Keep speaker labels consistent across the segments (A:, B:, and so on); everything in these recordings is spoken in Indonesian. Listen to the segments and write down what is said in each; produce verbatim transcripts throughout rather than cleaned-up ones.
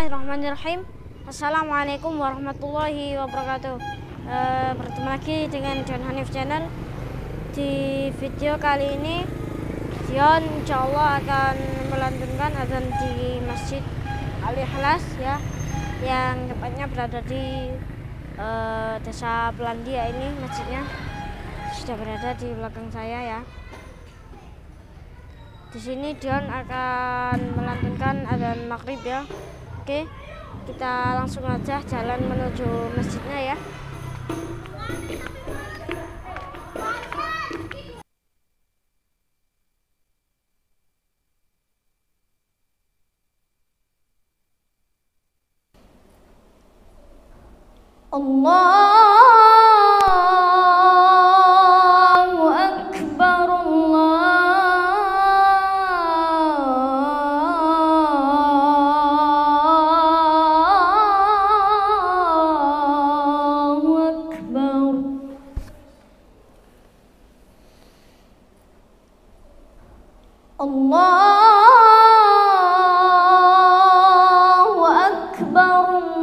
A: Bismillahirrahmanirrahim. Assalamualaikum warahmatullahi wabarakatuh. e, Bertemu lagi dengan Dion Hanif Channel. Di video kali ini Dion insya Allah akan melantunkan azan di Masjid Al-Ikhlas ya, yang tepatnya berada di e, Desa Pelandia. Ini masjidnya sudah berada di belakang saya ya. Di sini Dion akan melantunkan azan maghrib ya. Oke, kita langsung aja jalan menuju masjidnya ya. Allah Allahu Akbar,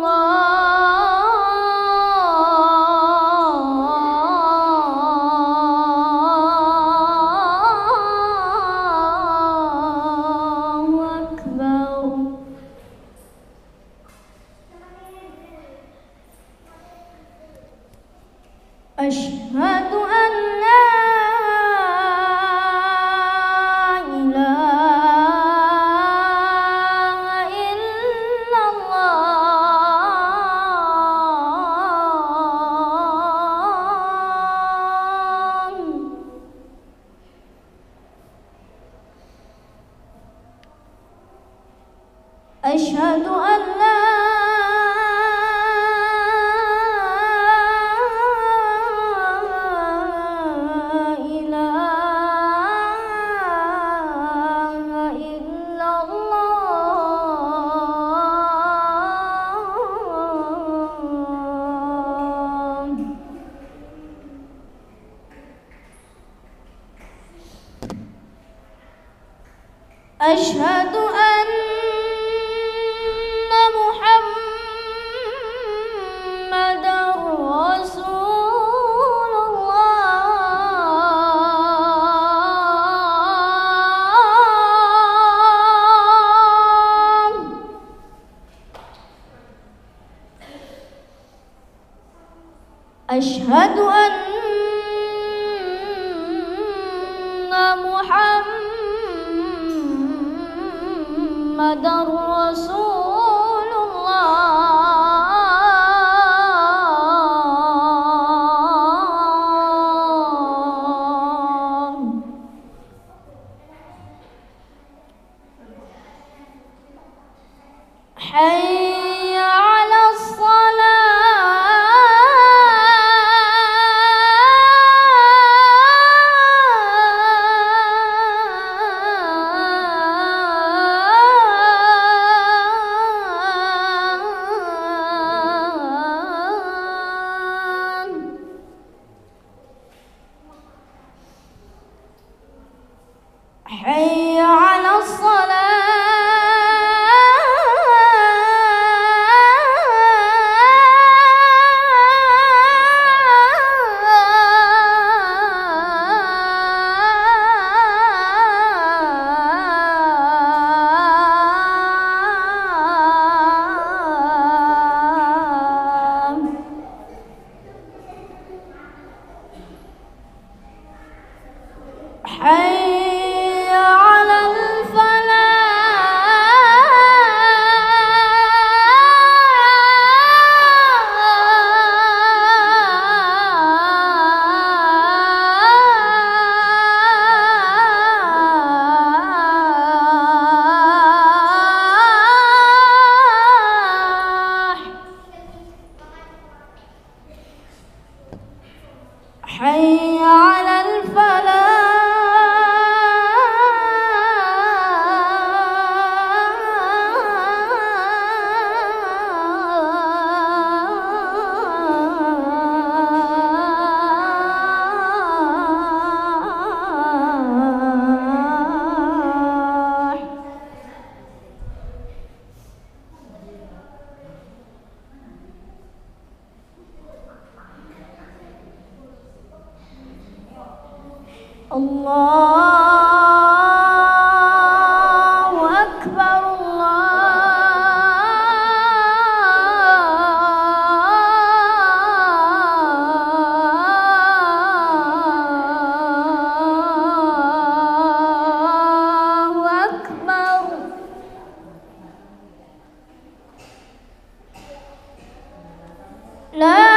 A: Allahu Akbar. Asyhadu an la Asyhadu an la ilaha illallah. Asyhadu an Asyhadu anna Muhammadar Rasulullah. Hayya 'alas shalah. Hayya 'alas shalah. Allahu Akbar, Allahu Akbar. La